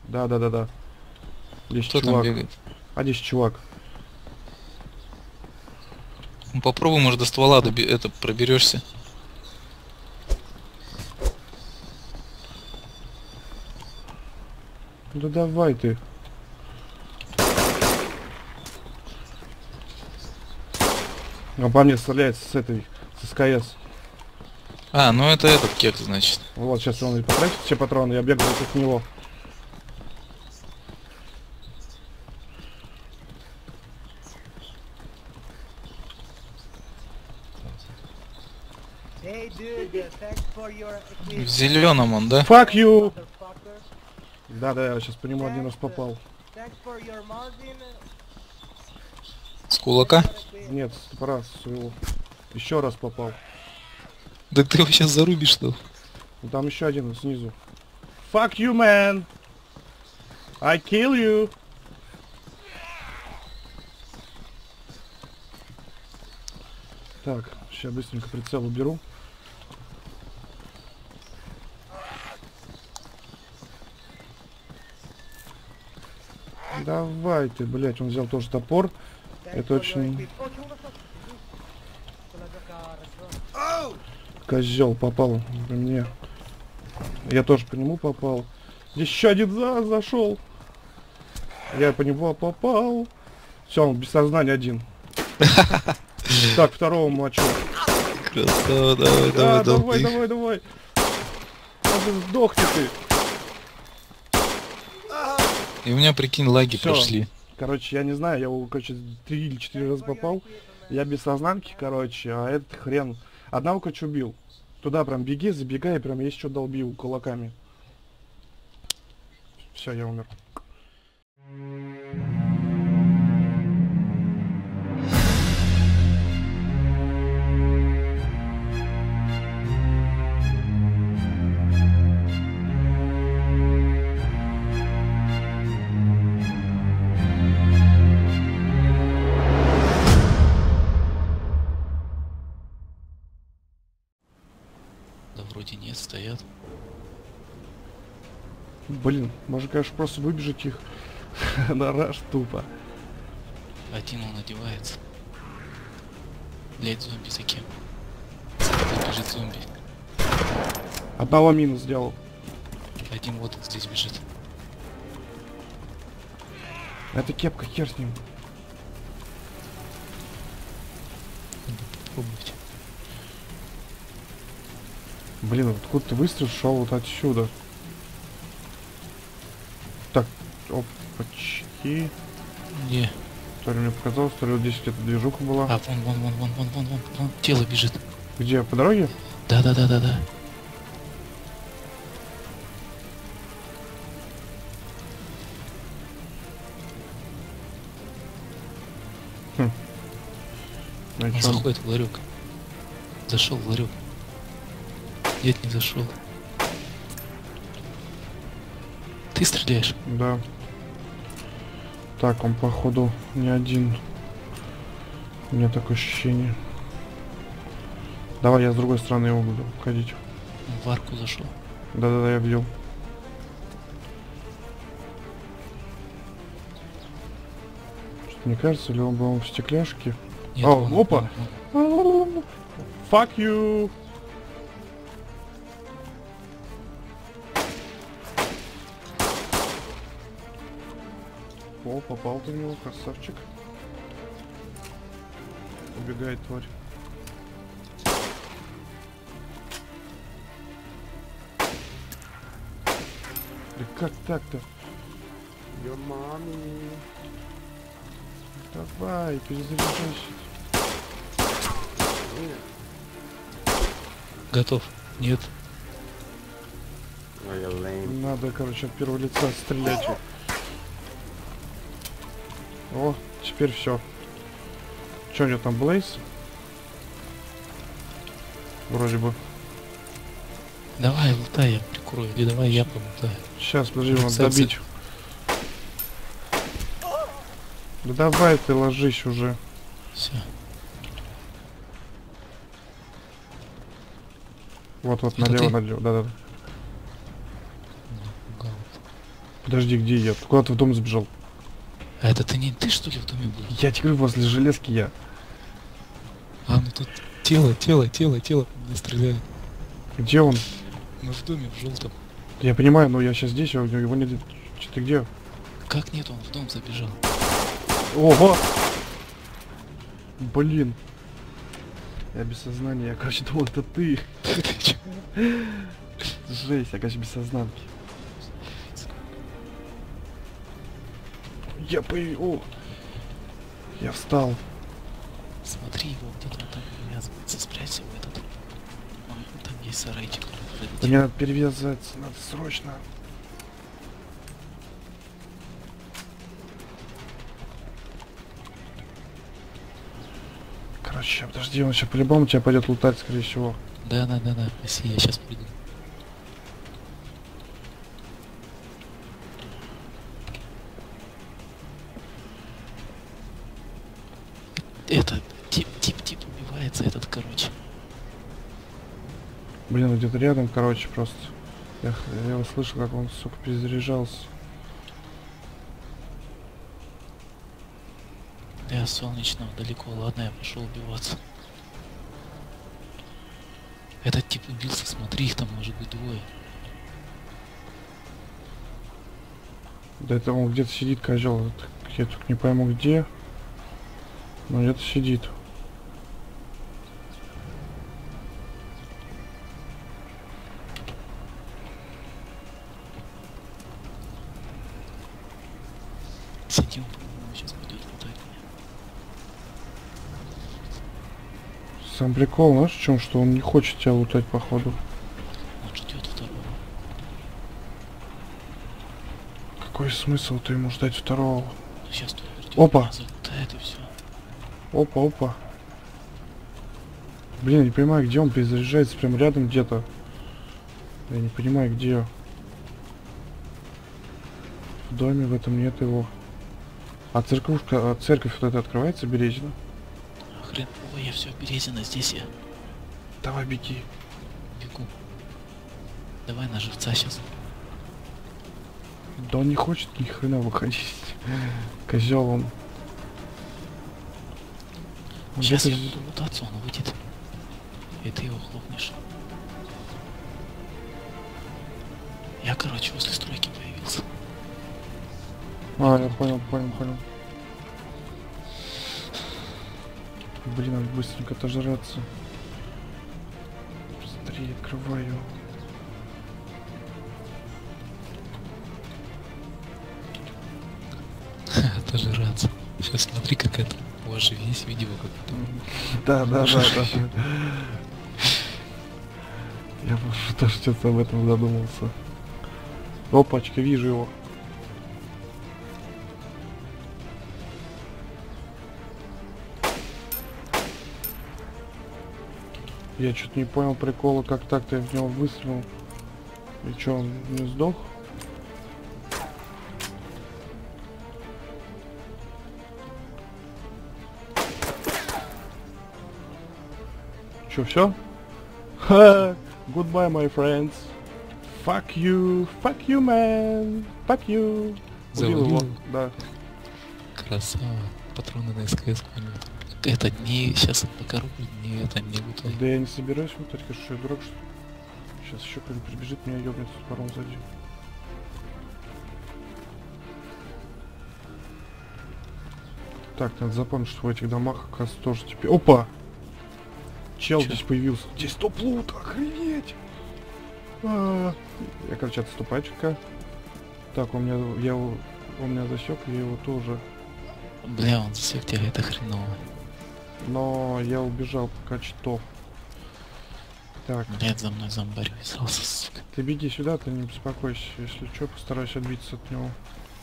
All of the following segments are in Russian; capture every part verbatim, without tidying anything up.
Да, да, да, да. Здесь Кто там чувак. бегает? А здесь чувак. Ну, попробуй, может, до ствола доби это проберешься. Да давай ты. А по мне стреляет с этой, с СКС. А, ну это этот кек, значит. Вот, сейчас он и потратит все патроны, я бегаю против него. Hey dude, uh, thanks for your В equipment. зеленом он, да? Fuck you! Motherfucker. Да, да, я сейчас по нему один раз Thanks, uh, попал. Thanks for your margin. С кулака? Нет, сто раз своего. Еще раз попал. Да ты его сейчас зарубишь, что? Ну, там еще один снизу. Fuck you, man! I kill you! Так, сейчас быстренько прицел уберу. Давай ты, блять, он взял тоже топор. Это очень козел попал по мне. Я тоже по нему попал. Здесь еще один за зашел. Я по нему попал. Все, он без сознания один. Так, второго мочу. Красава, давай, Да, давай, давай, давай. давай, давай. Да сдохни ты. И у меня, прикинь, лаги Всё. прошли. Короче, я не знаю, я его, короче, три или четыре раза попал. Я без сознанки, короче, а этот хрен. Одного, короче, убил. Туда прям беги, забегай, прям есть что долбил кулаками. Все, я умер. Да вроде нет, стоят. Блин, может, конечно, просто выбежать их на раш тупо. Один он одевается. Блять, зомби за кем? Там бежит зомби. Одного минус сделал. Один вот здесь бежит. Это кепка, хер с ним. Попробуйте. Блин, откуда-то выстрел шел вот отсюда. Так, опачки. Не. То ли мне показалось, то ли вот здесь где-то движуха была. А, вон, вон, вон, вон, вон, вон, вон, вон. Тело бежит. Где, по дороге? Да, да, да, да, да. Ну и Он чё? заходит в ларек. Зашел в ларек. Нет, не зашел. Ты стреляешь? Да. Так, он походу не один. У меня такое ощущение. Давай я с другой стороны его буду ходить. Он в арку зашел. Да-да-да, я видел. Что-то не кажется, ли он был в стекляшке? Нет, О, вон, опа! вон, вон. Fuck you! О, попал ты в него, красавчик. Убегает тварь. Да как так-то? Your mommy. Давай, перезаряжайся. Готов. Нет. Oh, you're lame. Надо, короче, от первого лица стрелять. О, теперь все. Че у него там, Блейз? Вроде бы. Давай, лутай, я прикрою. Или давай я полутаю. Сейчас, подожди, надо Цель, добить. Да давай ты ложись уже. Все. Вот, вот, Это налево, ты? налево. Да-да. Подожди, где я? Ты куда-то в дом сбежал. А это ты не ты, что ли, в доме был? Я тебе говорю, возле железки я. А, ну тут тело, тело, тело, тело по мне стреляет. Где он? Мы в доме, в желтом. Я понимаю, но я сейчас здесь, а его нет. Че ты где? Как нет, он в дом забежал. Ого! Блин. Я без сознания, я, короче, думал, это ты. Ты чё? Жесть, я, короче, без сознанки. Я появил. Я встал. Смотри, его где-то там привязывается, спрячься в этот. Вон, там есть сарайчик. Мне надо перевязаться, надо срочно. Короче, подожди, он сейчас по-любому тебя пойдет лутать, скорее всего. Да, да, да, да, спаси, я сейчас приду. Это тип, тип, тип убивается этот, короче. Блин, он где-то рядом, короче, просто. Я, я его слышал, как он, сука, перезаряжался. Я солнечного далеко, ладно, я пошел убиваться. Этот тип убился, смотри, их там может быть двое. Да это он где-то сидит, козел. Это, я тут не пойму где. Но где-то сидит. Сидим, по-моему, сейчас пойдет лутать меня. Сам прикол, знаешь, в чем, что он не хочет тебя лутать, походу. Он ждет второго. Какой смысл-то ему ждать второго? Ну сейчас тут придет, Опа. меня залутает и все. Опа, опа. Блин, я не понимаю, где он перезаряжается, прям рядом где-то. Я не понимаю, где. В доме в этом нет его. А церковушка, а церковь вот эта открывается, Березина? А хрен, ой, я все, Березина, здесь я Давай беги. бегу. Давай на живца сейчас. Да он не хочет ни хрена выходить. Козел он. Он Сейчас я где-то буду лутаться, он выйдет. И ты его хлопнешь. Я, короче, возле стройки появился. А, я понял, понял, понял. Блин, надо быстренько отожраться. Быстрее открываю. Отожраться. Сейчас смотри, как это. У вас же есть видео, как это. Да, да, да, да. Я тоже что-то об этом задумался. Опачка, вижу его. Я что-то не понял прикола, как так-то я в него выстрелил. И что, он не сдох? Чё, все? Ха! Goodbye, my friends. Fuck you, fuck you, man. Fuck you. Убил его, Завалил? да. Красава. Патроны на СКС понял. Это не сейчас покоробит, не это не лутай. Да я не собираюсь мутать, конечно, что я дурак, что ли? Сейчас еще кто-нибудь прибежит, меня ёбнет с паром сзади. Так, надо запомнить, что в этих домах, оказывается, тоже теперь... Опа! Чел Чё? здесь появился. Здесь топ лут, охренеть! А, я, короче, отступаю чутка. Так, он меня, я его, он меня засек, я его тоже. Бля, он засек тебя, это хреново. Но я убежал пока что. Так, Блядь, за мной зомбарь вязался, сука. ты беги сюда, ты не беспокойся. Если что, постараюсь отбиться от него.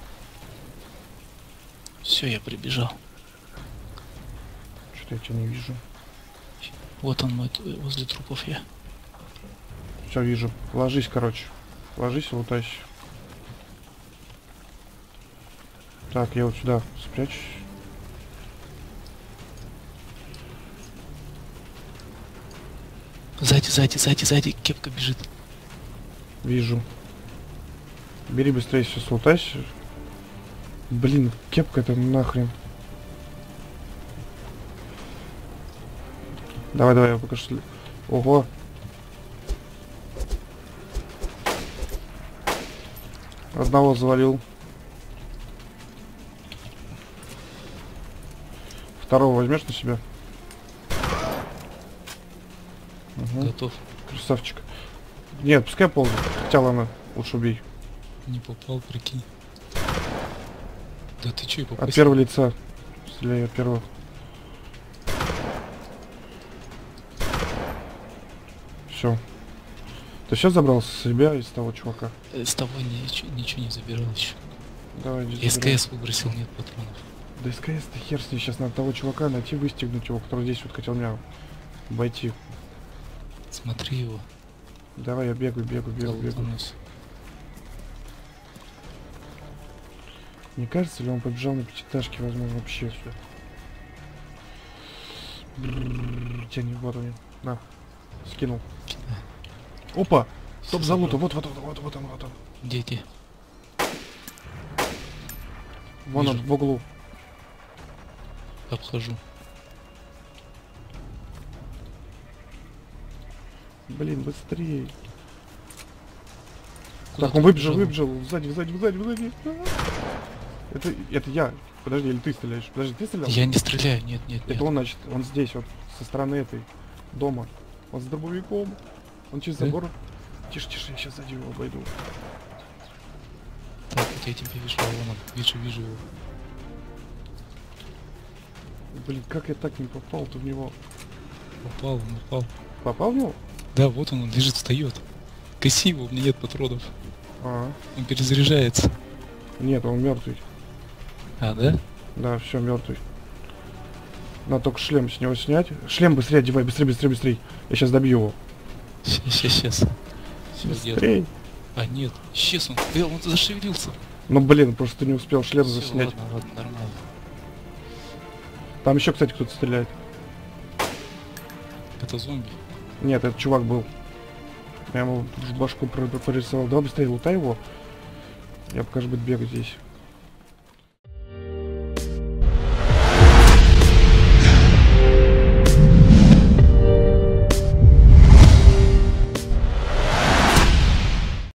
Все, я прибежал. Что-то я тебя не вижу. Вот он мой, т- возле трупов я. Все, вижу. Ложись, короче. Ложись и лутайся. Так, я вот сюда спрячусь. Сзади, сзади, сзади, сзади, кепка бежит. Вижу. Бери быстрее сейчас лутайся. Блин, кепка это нахрен. Давай, давай, я пока что... Ого. Одного завалил. Второго возьмешь на себя? Угу. Готов. Красавчик. Нет, пускай ползает. Хотя ладно, лучше убей. Не попал, прикинь. Да ты чё, и От попасть? первого лица. Стреляй от первого. Все. Ты все забрал с себя из того чувака? Э, С того ничего, ничего не забирал еще. Давай, иди забирай. СКС выбросил, нет патронов. Да СКС ты хер с ней. Сейчас надо того чувака найти, выстегнуть его, который здесь вот хотел меня обойти. Смотри его. Давай, я бегаю, бегаю, бегаю, бегаю. Толкнусь. Не кажется ли он побежал на пятиэтажке, возможно, вообще все? Тяни, вот он. На. Скинул. Опа! Топ залута, вот, вот, вот, вот, вот он, вот он. Где, где? Вон Вижу. он, в углу. Обхожу. Блин, быстрее. Куда Так, ты он выбежал, побежал? выбежал. Сзади, сзади, сзади, сзади. Это, это я. Подожди, или ты стреляешь? Подожди, ты стрелял? Я не стреляю, нет, нет, нет. Это он, значит, он здесь, вот, со стороны этой дома. Он с дробовиком. Он через Да? забор. Тише, тише, я сейчас сзади его обойду. Так, вот я тебя вижу, а вон он. Вижу, вижу его. Блин, как я так не попал-то в него? Попал, он упал. Попал в него? Да, вот он, он лежит, встает. Коси его, у меня нет патронов. А, Он перезаряжается. нет, он мертвый. А, да? Да, все, мертвый. Надо только шлем с него снять. Шлем быстрее одевай, быстрее, быстрее, быстрее. Я сейчас добью его. Сейчас, сейчас, сейчас. Быстрее. А, нет. Сейчас он. Э, он зашевелился. Ну блин, просто не успел шлем Всё, заснять. ладно, ладно, нормально. Там еще, кстати, кто-то стреляет. Это зомби. Нет, этот чувак был. Я ему в башку про- прорисовал. Давай быстрее лутай его. Я пока же буду бегать здесь.